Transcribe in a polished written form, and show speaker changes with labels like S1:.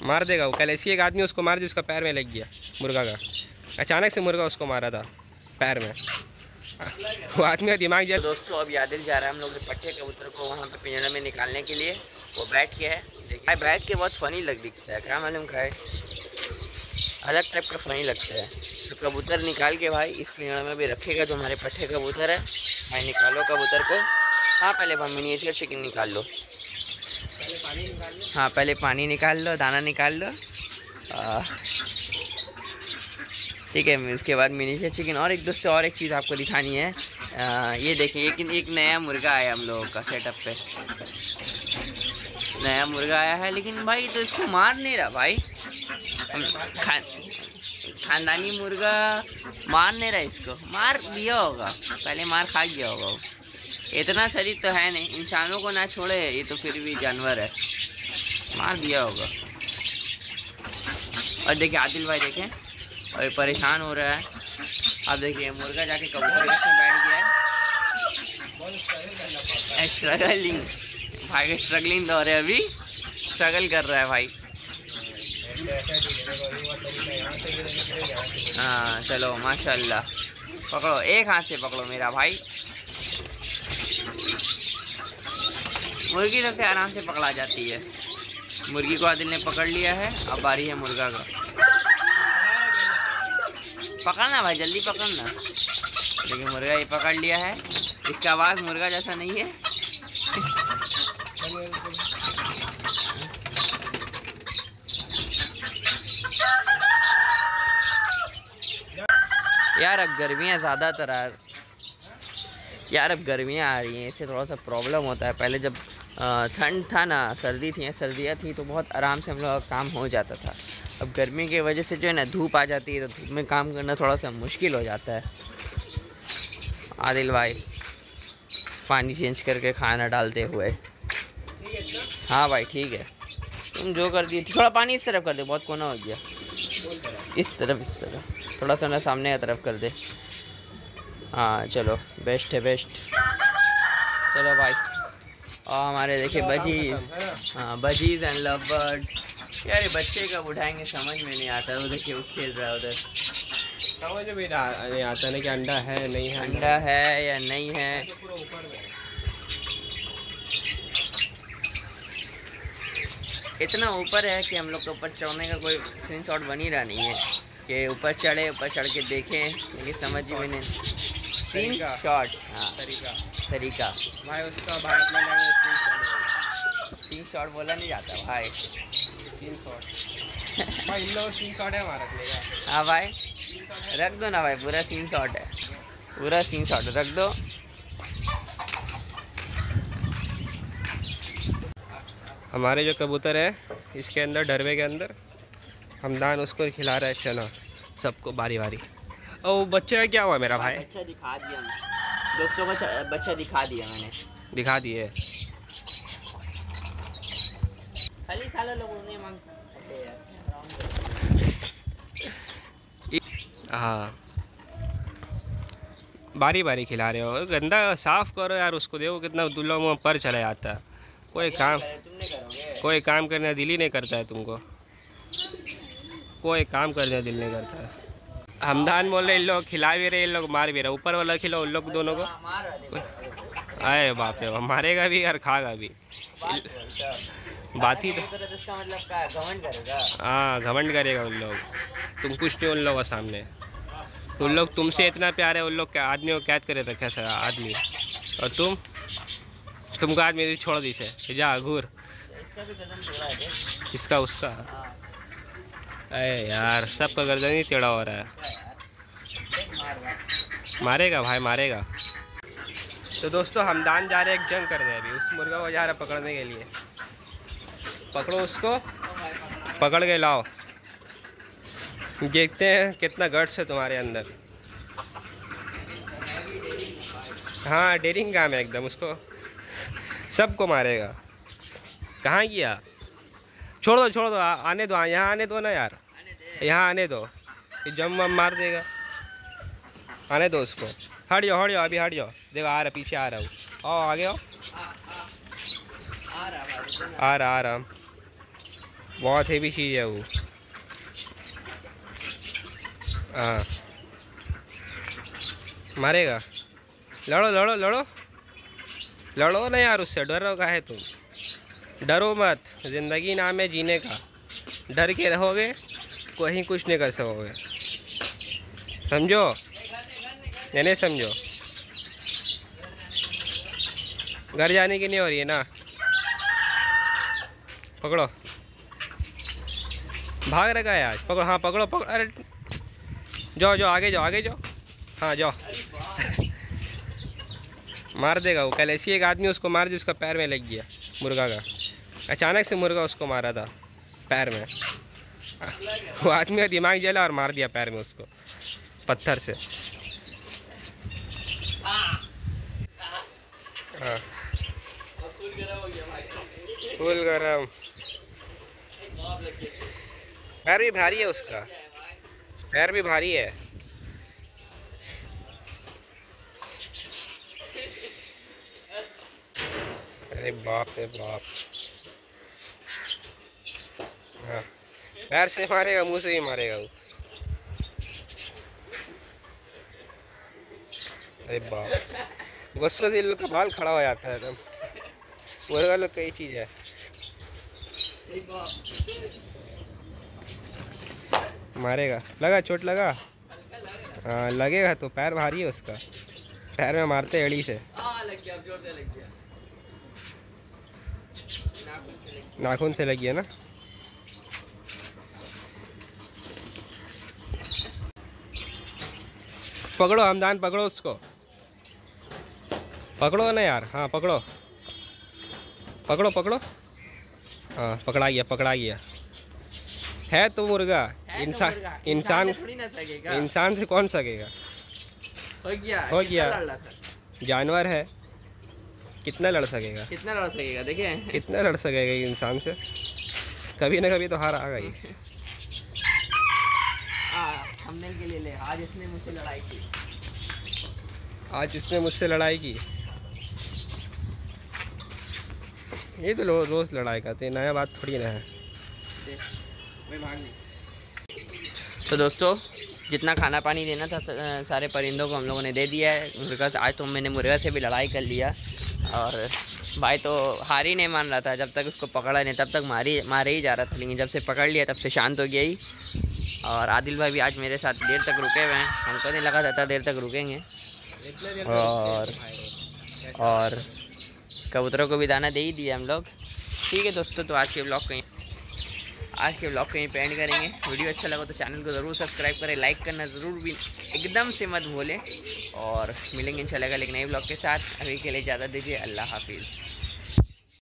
S1: मार देगा वो। कल ऐसी एक आदमी उसको मार दी, उसका पैर में लग गया मुर्गा का। अचानक से मुर्गा उसको मारा था पैर में, वो आदमी का दिमाग
S2: तो दोस्तों अब यादिल जा रहा है हम लोग पट्टे कबूतर को वहाँ पे पिंजरे में निकालने के लिए। वो बैठ के है, देखिए बैठ के बहुत फनी दिखता है, क्या मालूम खाए, अलग टाइप का फनी लगता है। तो कबूतर निकाल के भाई इस पिंजरे में भी रखेगा जो हमारे पट्टे कबूतर है। भाई निकालो कबूतर को। हाँ पहले मिनिएचर चिकन निकाल लो। हाँ पहले पानी निकाल लो, दाना निकाल लो, ठीक है। उसके बाद मिनिएचर चिकन। और एक दोस्तों और एक चीज़ आपको दिखानी है, ये देखिए एक नया मुर्गा आया हम लोगों का सेटअप पे। नया मुर्गा आया है लेकिन भाई तो इसको मार नहीं रहा भाई, खानदानी मुर्गा मार नहीं रहा इसको। मार दिया होगा, पहले मार खा गया होगा वो। इतना शरीर तो है नहीं, इंसानों को ना छोड़े ये तो फिर भी जानवर है, मार दिया होगा। और देखिए आदिल भाई देखें और परेशान हो रहा है। अब देखिए मुर्गा जाके कबूतर में बैठ गया है। स्ट्रगलिंग भाई, स्ट्रगलिंग दौर है अभी, स्ट्रगल कर रहा है भाई। हाँ चलो माशाल्लाह, पकड़ो एक हाथ से पकड़ो मेरा भाई। मुर्गी सबसे आराम से पकड़ा जाती है। मुर्गी को आदिल ने पकड़ लिया है, अब बारी है मुर्गा का। पकड़ना भाई, जल्दी पकड़ना। देखिए मुर्गा ये पकड़ लिया है, इसका आवाज़ मुर्गा जैसा नहीं है। यार अब गर्मियाँ ज़्यादातर अब गर्मियाँ आ रही हैं, इससे थोड़ा सा प्रॉब्लम होता है। पहले जब ठंड था ना, सर्दियाँ थी तो बहुत आराम से हम लोग का काम हो जाता था। अब गर्मी की वजह से जो है ना धूप आ जाती है, तो धूप में काम करना थोड़ा सा मुश्किल हो जाता है। आदिल भाई पानी चेंज करके खाना डालते हुए। हाँ भाई ठीक है, तुम जो कर दिए। थोड़ा पानी इस तरफ कर दे, बहुत कोना हो गया। इस तरफ थोड़ा सा ना सामने की तरफ कर दे। हाँ चलो बेस्ट है, बेस्ट। चलो भाई। और हमारे देखिए बजीज, हाँ बजीज एंड लव बर्ड। यार ये बच्चे कब उठाएंगे समझ में नहीं आता। वो देखिए वो खेल रहा है उधर,
S1: समझ में नहीं आता ना कि अंडा है नहीं है,
S2: अंडा है या नहीं है। इतना ऊपर है कि हम लोग को ऊपर चढ़ने का कोई सीन शॉट बन ही रहा नहीं है कि ऊपर चढ़ के देखें, लेकिन समझ ही में नहीं। सीन शॉट, हाँ तरीका
S1: भाई उसका, भाई अपना
S2: सीन शॉट बोला नहीं जाता भाई,
S1: सीन शॉट भाई, इन लोग सीन शॉट है हमारा रखने।
S2: हाँ भाई रख दो ना भाई, पूरा सीन शॉट है, पूरा सीन शॉट रख दो।
S1: हमारे जो कबूतर है इसके अंदर, डरवे के अंदर हमदान उसको खिला रहा है चना सबको बारी बारी। और बच्चे का क्या हुआ मेरा भाई?
S2: बच्चा दिखा दिया दोस्तों को, बच्चा दिखा दिया मैंने,
S1: दिखा दिए।
S2: खाली सालों लोग उन्हें मांगते हैं।
S1: हाँ बारी बारी खिला रहे हो, गंदा साफ करो यार उसको। देखो कितना दुल्ला मुँह पर चला जाता है। कोई काम करने का दिल ही नहीं करता है तुमको, कोई काम करने का दिल नहीं करता है। हमदान बोल रहे इन लोग खिला भी रहे, इन लोग मार भी रहे। ऊपर वाला खिलाओ उन लोग दोनों को। अरे बाप रे, मारेगा भी और खागा भी। बात ही तो हाँ घमंड करेगा उन लोग। तुम कुछ नहीं उन लोगों के सामने। उन लोग तुमसे इतना प्यार है, उन लोग क्या आदमी को कैद करे रखा है आदमी। और तुमको आदमी छोड़ दी से जा घूर। इसका उसका अरे यार सबका गर्दन ही टेढ़ा हो रहा है। मारेगा भाई मारेगा। तो दोस्तों हमदान जा रहे हैं एक जंग करने, अभी उस मुर्गा को जा रहा है पकड़ने के लिए। पकड़ो उसको, पकड़ के लाओ। देखते हैं कितना गट्स है तुम्हारे अंदर। हाँ डेयरिंग काम है एकदम। उसको सबको मारेगा। कहाँ गया? छोड़ दो आने दो, यहाँ आने दो ना यार, यहाँ आने दो। ये जम मार देगा, आने दो उसको। हट जाओ अभी हट जाओ। देखो आ रहा, पीछे आ रहा हूँ। आओ आगे आओ, आ रहा। बहुत हेवी चीज़ है वो। हाँ मारेगा। लड़ो लड़ो लड़ो लड़ो ना यार, उससे डर रहा है तुम। डरो मत, ज़िंदगी नाम है जीने का। डर के रहोगे कोई कुछ नहीं कर सकोगे, समझो या नहीं समझो। घर जाने की नहीं हो रही है ना, पकड़ो। भाग रखा है आज, पकड़ो। हाँ पकड़ो पकड़ो, अरे जाओ जाओ आगे जाओ आगे जाओ। हाँ जाओ। मार देगा वो। कल ऐसी एक आदमी उसको मार दी, उसका पैर में लग गया मुर्गा का। अचानक से मुर्गा उसको मारा था पैर में। वो आदमी का दिमाग जला और मार दिया पैर में उसको पत्थर से। हाँ फुल गरम। पैर भी भारी है उसका, पैर भी भारी है। अरे बाप रे बाप। हाँ पैर से मारेगा, मुंह से ही मारेगा वो। अरे बाप, गुस्से से लोग का बाल खड़ा हो जाता है एकदम। मुर्गा लोग कई चीज़ है। मारेगा, लगा चोट लगा। हाँ लगेगा तो, पैर भारी है उसका। पैर में मारते एड़ी से।
S2: लग गया, जोर से लग गया।
S1: नाखून से लगी है ना। पकड़ो हमदान, पकड़ो उसको, पकड़ो ना यार। हाँ पकड़ो पकड़ो पकड़ो। हाँ पकड़ा गया पकड़ा गया। है तो मुर्गा, इंसान इंसान से कौन सकेगा।
S2: हो गया
S1: हो गया, जानवर है, कितना लड़ सकेगा।
S2: कितना लड़ सकेगा, देखिए
S1: कितना लड़ सकेगा इंसान से। कभी ना कभी तो हार आ गई।
S2: थंबनेल के लिए ले, आज इसने मुझसे लड़ाई की।
S1: आज इसने मुझसे लड़ाई की। ये तो रोज लड़ाई करते हैं, नया बात थोड़ी ना है।
S2: तो दोस्तों जितना खाना पानी देना था सारे परिंदों को हम लोगों ने दे दिया है। मुर्गा से आज तो मैंने मुर्गा से भी लड़ाई कर लिया, और भाई तो हार ही नहीं मान रहा था। जब तक उसको पकड़ा नहीं तब तक मारे ही जा रहा था, लेकिन जब से पकड़ लिया तब से शांत हो गया ही। और आदिल भाई भी आज मेरे साथ देर तक रुके हुए हैं, हमको नहीं लगा था देर तक रुकेंगे। और कबूतरों को भी दाना दे ही दिया हम लोग। ठीक है दोस्तों, तो आज के ब्लॉग कहीं पे एंड करेंगे। वीडियो अच्छा लगा तो चैनल को ज़रूर सब्सक्राइब करें, लाइक करना ज़रूर भी एकदम से मत भूलें। और मिलेंगे इंशाल्लाह कल एक नए ब्लॉग के साथ। अभी के लिए ज़्यादा दीजिए, अल्लाह हाफिज़।